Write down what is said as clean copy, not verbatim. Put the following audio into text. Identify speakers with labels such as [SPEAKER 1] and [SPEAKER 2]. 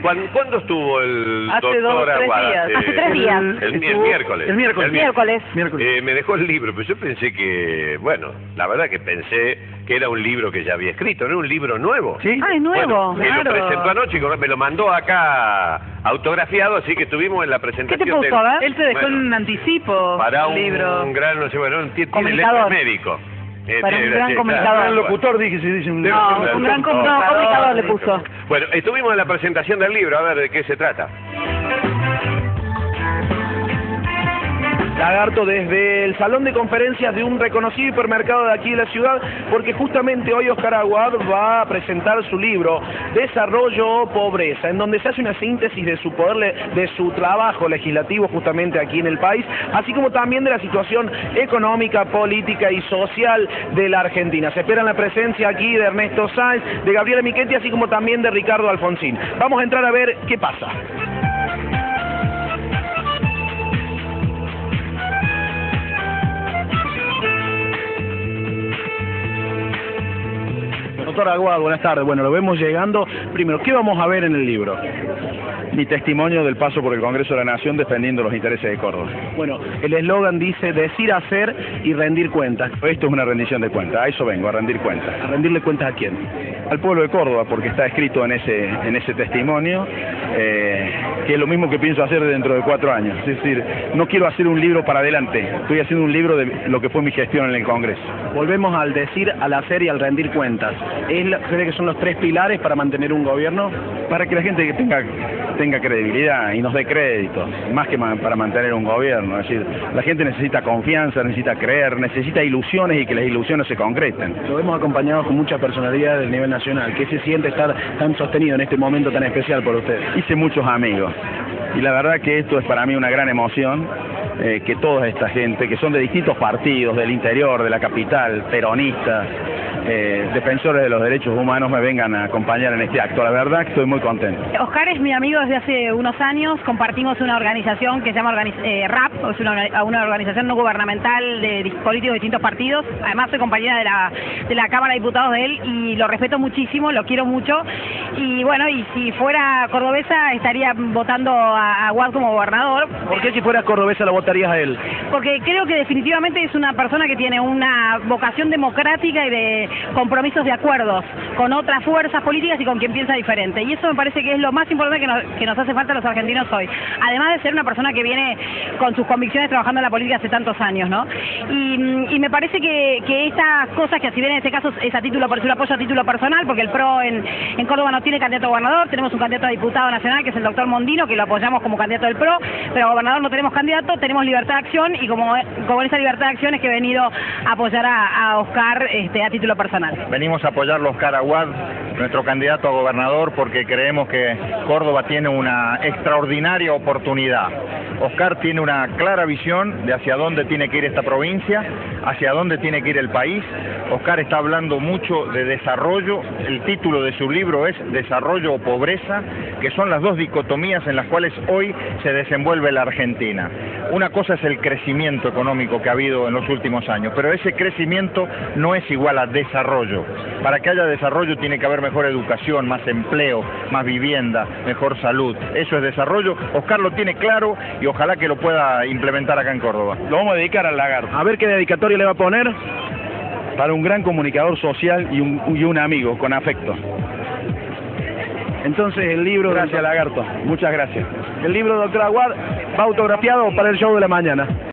[SPEAKER 1] ¿Cuándo estuvo el
[SPEAKER 2] Hace
[SPEAKER 1] doctor
[SPEAKER 2] 2 o 3
[SPEAKER 1] Aguada?
[SPEAKER 2] días.
[SPEAKER 3] Hace 3 días.
[SPEAKER 1] El miércoles.
[SPEAKER 2] El miércoles.
[SPEAKER 3] Miércoles.
[SPEAKER 1] Me dejó el libro, pero yo pensé que, bueno, la verdad que pensé que era un libro que ya había escrito, ¿no? Un libro nuevo.
[SPEAKER 2] ¿Sí? Ah, es nuevo.
[SPEAKER 1] Bueno, me lo presentó anoche y me lo mandó acá autografiado, así que estuvimos en la
[SPEAKER 2] ¿Qué
[SPEAKER 1] presentación.
[SPEAKER 2] te puso? A ver.
[SPEAKER 3] Él te dejó en un anticipo
[SPEAKER 1] para
[SPEAKER 3] el libro.
[SPEAKER 1] un gran, no sé, bueno, tiene
[SPEAKER 2] Comunicador.
[SPEAKER 1] letras médico.
[SPEAKER 2] Para un gran comunicador.
[SPEAKER 1] Claro,
[SPEAKER 2] Un
[SPEAKER 4] locutor, dije, se dice un...
[SPEAKER 2] No, un gran comunicador le puso.
[SPEAKER 1] Bueno, estuvimos en la presentación del libro, a ver de qué se trata.
[SPEAKER 4] Lagarto desde el salón de conferencias de un reconocido hipermercado de aquí de la ciudad, porque justamente hoy Oscar Aguad va a presentar su libro Desarrollo o Pobreza, en donde se hace una síntesis de su poder, de su trabajo legislativo justamente aquí en el país, así como también de la situación económica, política y social de la Argentina. Se espera la presencia aquí de Ernesto Sáenz, de Gabriela Michetti, así como también de Ricardo Alfonsín. Vamos a entrar a ver qué pasa. Doctor Aguad, buenas tardes. Bueno, lo vemos llegando. Primero, ¿qué vamos a ver en el libro?
[SPEAKER 5] Mi testimonio del paso por el Congreso de la Nación defendiendo los intereses de Córdoba.
[SPEAKER 4] Bueno, el eslogan dice decir, hacer y rendir cuentas.
[SPEAKER 5] Esto es una rendición de cuentas, a eso vengo, a rendir cuentas.
[SPEAKER 4] ¿A rendirle cuentas a quién?
[SPEAKER 5] Al pueblo de Córdoba, porque está escrito en ese testimonio, que es lo mismo que pienso hacer dentro de 4 años. Es decir, no quiero hacer un libro para adelante, estoy haciendo un libro de lo que fue mi gestión en el Congreso.
[SPEAKER 4] Volvemos al decir, al hacer y al rendir cuentas. ¿Cree que son los 3 pilares para mantener un gobierno?
[SPEAKER 5] Para que la gente tenga credibilidad y nos dé créditos, más que para mantener un gobierno. Es decir, la gente necesita confianza, necesita creer, necesita ilusiones y que las ilusiones se concreten.
[SPEAKER 4] Lo hemos acompañado con mucha personalidad del nivel nacional. ¿Qué se siente estar tan sostenido en este momento tan especial por usted?
[SPEAKER 5] Hice muchos amigos y la verdad que esto es para mí una gran emoción, que toda esta gente, que son de distintos partidos, del interior, de la capital, peronistas, defensores de los derechos humanos, me vengan a acompañar en este acto. La verdad que estoy muy contento.
[SPEAKER 3] Oscar es mi amigo desde hace unos años, compartimos una organización que se llama RAP, es una organización no gubernamental de políticos de distintos partidos. Además soy compañera de la Cámara de Diputados de él y lo respeto muchísimo, lo quiero mucho. Y bueno, y si fuera cordobesa estaría votando a Aguad como gobernador.
[SPEAKER 4] ¿Por qué si fueras cordobesa lo votarías a él?
[SPEAKER 3] Porque creo que definitivamente es una persona que tiene una vocación democrática y de compromisos de acuerdos con otras fuerzas políticas y con quien piensa diferente. Y eso me parece que es lo más importante que nos hace falta a los argentinos hoy. Además de ser una persona que viene con sus convicciones trabajando en la política hace tantos años, ¿no? Y me parece que estas cosas, que si bien en este caso es un apoyo a título personal, porque el PRO en Córdoba no tiene candidato a gobernador, tenemos un candidato a diputado nacional que es el doctor Mondino, que lo apoyamos como candidato del PRO, pero a gobernador no tenemos candidato, tenemos libertad de acción y como en esa libertad de acción es que he venido a apoyar a Oscar a título personal.
[SPEAKER 6] Venimos a apoyarlo a Oscar Aguad, nuestro candidato a gobernador, porque creemos que Córdoba tiene una extraordinaria oportunidad. Oscar tiene una clara visión de hacia dónde tiene que ir esta provincia, hacia dónde tiene que ir el país. Oscar está hablando mucho de desarrollo, el título de su libro es Desarrollo o Pobreza, que son las dos dicotomías en las cuales hoy se desenvuelve la Argentina. Una cosa es el crecimiento económico que ha habido en los últimos años, pero ese crecimiento no es igual a desarrollo. Para que haya desarrollo tiene que haber mejor educación, más empleo, más vivienda, mejor salud. Eso es desarrollo. Oscar lo tiene claro y ojalá que lo pueda implementar acá en Córdoba.
[SPEAKER 5] Lo vamos a dedicar al Lagarto.
[SPEAKER 4] A ver qué dedicatoria le va a poner.
[SPEAKER 5] Para un gran comunicador social y un amigo, con afecto.
[SPEAKER 4] Entonces el libro...
[SPEAKER 5] Gracias, Lagarto. Muchas gracias.
[SPEAKER 4] El libro, doctor Aguad, va autografiado para el show de la mañana.